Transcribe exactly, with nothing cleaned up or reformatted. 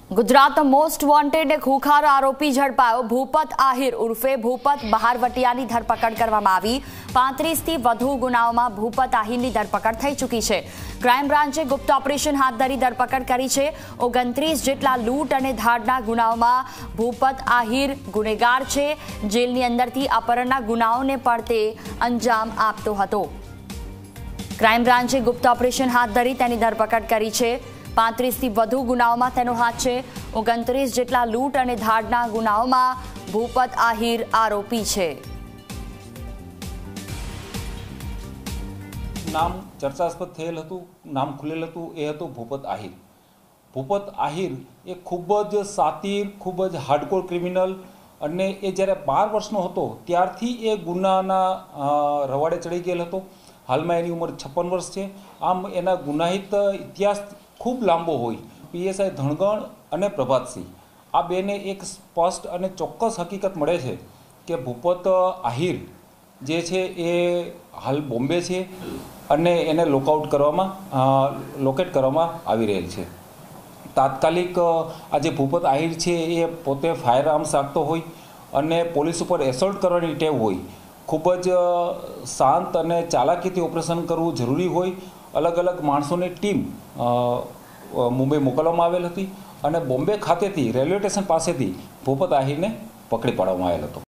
ગુજરાતનો most wanted ખુખાર આરોપી ઝડપાયો। ભૂપત આહિર ઉર્ફે ભૂપત બહારવટિયાની ધરપકડ કરવામાં આવી। પાંત્રીસથી વધુ ગુનાઓમાં ભૂપત આહિરની ધરપકડ થઈ ચૂકી છે। ક્રાઇમ બ્રાન્ચે ગુપ્ત ઓપરેશન હાથ ધરી ધરપકડ કરી છે। ઓગણત્રીસ જેટલા લૂંટ અને ધાડના ગુનાઓમાં ભૂપત આહિર ગુનેગાર છે। જેલની અંદરથી અપહરણના ગુનાઓને પણ તે અંજામ આપતો હતો। ક્રાઇમ બ્રાન્ચે ગુપ્ત ઓપરેશન હાથ ધરી તેની ધરપકડ કરી છે। પાંત્રીસથી વધુ ગુનાઓમાં તેનો હાથ છે। ઓગણત્રીસ જેટલા લૂંટ અને ધાડના ગુનાઓમાં ભૂપત આહિર આરોપી છે। નામ ચર્ચાસ્પદ થયેલ હતું, નામ ખુલેલ હતું, એ હતું ભૂપત આહિર। ભૂપત આહિર એ ખૂબ જ સાતીર, ખૂબ જ હાર્ડકોર ક્રિમિનલ અને એ જ્યારે બાર વર્ષનો હતો ત્યારથી એ ગુનાના રવાડે ચડી ગયેલ હતો। હાલમાં એની ઉંમર છપ્પન વર્ષ છે। આમ એના ગુનાહિત ઇતિહાસ ખૂબ લાંબો હોય। પીએસઆઈ ધણગણ અને પ્રભાતસિંહ આ બેને એક સ્પષ્ટ અને ચોક્કસ હકીકત મળે છે કે ભૂપત આહિર જે છે એ હાલ બોમ્બે છે અને એને લોકઆઉટ કરવામાં લોકેટ કરવામાં આવી રહેલ છે। તાત્કાલિક આ જે ભૂપત આહિર છે એ પોતે ફાયર આર્મ્સ રાખતો હોય અને પોલીસ ઉપર એસોલ્ટ કરવાની ટેવ હોય। ખૂબ જ શાંત અને ચાલાકીથી ઓપરેશન કરવું જરૂરી હોય। અલગ અલગ માણસોની ટીમ મુંબઈ મોકલવામાં આવેલ હતી અને બોમ્બે ખાતેથી રેલવે સ્ટેશન પાસેથી ભૂપત આહિરને પકડી પાડવામાં આવેલ હતો।